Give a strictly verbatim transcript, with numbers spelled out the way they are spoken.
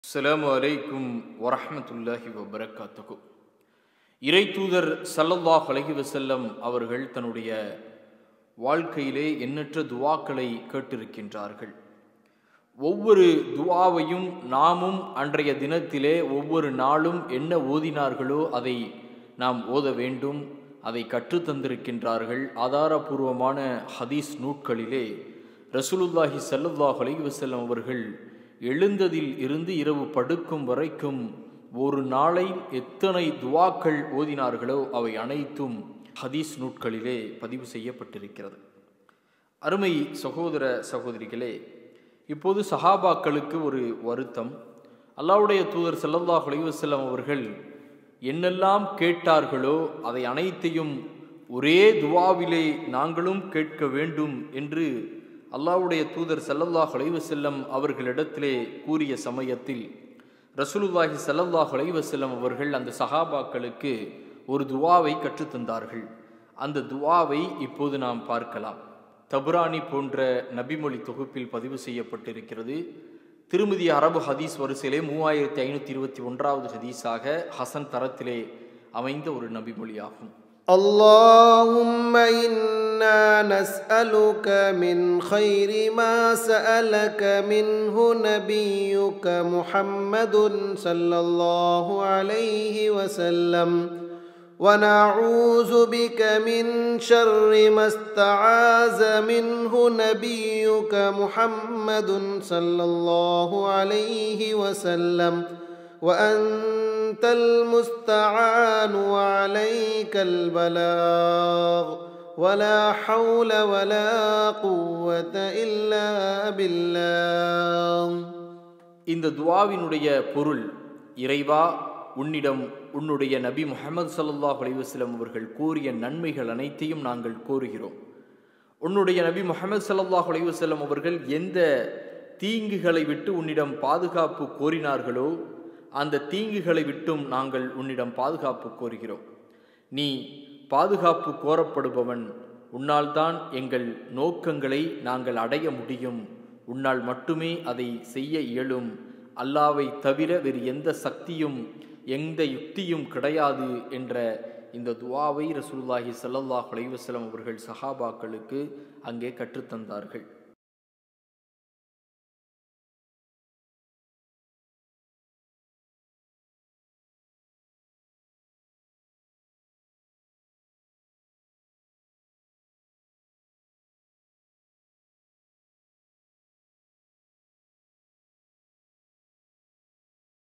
அஸ்ஸலாமு அலைக்கும் வரஹ்மத்துல்லாஹி வபரகாத்துஹு. இறை தூதர் ஸல்லல்லாஹு அலைஹி வஸல்லம் அவர்கள் தன்னுடைய வாழ்க்கையிலே எண்ணற்ற துவாக்களை கேட்டிருக்கின்றார்கள். ஒவ்வொரு துவாவையும் நாமும் அன்றைய தினத்திலே ஒவ்வொரு நாளும் என்ன ஓதினார்களோ அதை நாம் ஓத வேண்டும். அதை கற்றுத்தந்திருக்கின்றார்கள். ஆதாரபூர்வமான ஹதீஸ் நூட்களிலே ரசூலுல்லாஹி ஸல்லல்லாஹு அலைஹி வஸல்லம் அவர்கள் எழுந்ததில் இருந்து இரவு படுக்கும் வரைக்கும் ஒரு நாளை எத்தனை துவாக்கள் ஓதினார்களோ அவை அனைத்தும் ஹதீஸ் நூட்களிலே பதிவு செய்யப்பட்டிருக்கிறது. அருமை சகோதர சகோதரிகளே, இப்போது சஹாபாக்களுக்கு ஒரு வருத்தம். அல்லாஹ்வுடைய தூதர் ஸல்லல்லாஹு அலைஹி வஸல்லம் அவர்கள் என்னெல்லாம் கேட்டார்களோ அதை அனைத்தையும் ஒரே துவாவிலே நாங்களும் கேட்க வேண்டும் என்று அல்லாஹ்வுடைய தூதர் ஸல்லல்லாஹு அலைஹி வஸல்லம் அவர்களிடத்திலே கூறிய சமயத்தில் ரசூலுல்லாஹி ஸல்லல்லாஹு அலைஹி வஸல்லம் அவர்கள் அந்த சஹாபாக்களுக்கு ஒரு துவாவை கற்றுத்தந்தார்கள். அந்த துவாவை இப்போது நாம் பார்க்கலாம். தபுரானி போன்ற நபிமொழி தொகுப்பில் பதிவு செய்யப்பட்டிருக்கிறது. திருமதி அரபு ஹதீஸ் வரிசையிலே மூவாயிரத்தி ஐநூற்றி இருபத்தி ஒன்றாவது ஹதீஸாக ஹசன் தரத்திலே அமைந்த ஒரு நபிமொழியாகும். اللهم إنا نسألك من خير ما سألك منه نبيك محمد صلى الله عليه وسلم ونعوذ بك من شر ما استعاذ منه نبيك محمد صلى الله عليه وسلم وأنت المستعان وعليك البلاغ ولا حول ولا قوة إلا بالله. இந்த துவாவினுடைய பொருள், இறைவா, உன்னிடம் உன்னுடைய நபி முஹம்மது ஸல்லல்லாஹு அலைஹி வஸல்லம் அவர்கள் கூறிய நன்மைகள் அனைத்தையும் நாங்கள் கோருகிறோம். உன்னுடைய நபி முஹம்மது ஸல்லல்லாஹு அலைஹி வஸல்லம் அவர்கள் எந்த தீங்குகளை விட்டு உன்னிடம் பாதுகாப்பு கோரினார்களோ அந்த தீங்குகளை விட்டும் நாங்கள் உன்னிடம் பாதுகாப்பு கோருகிறோம். நீ பாதுகாப்பு கோரப்படுபவன். உன்னால் தான் எங்கள் நோக்கங்களை நாங்கள் அடைய முடியும். உன்னால் மட்டுமே அதை செய்ய இயலும். அல்லாவை தவிர வேறு எந்த சக்தியும் எந்த யுக்தியும் கிடையாது என்ற இந்த துஆவை ரசூலுல்லாஹி ஸல்லல்லாஹு அலைஹி வஸல்லம் அவர்கள் சஹாபாக்களுக்கு அங்கே கற்றுத்தந்தார்கள்.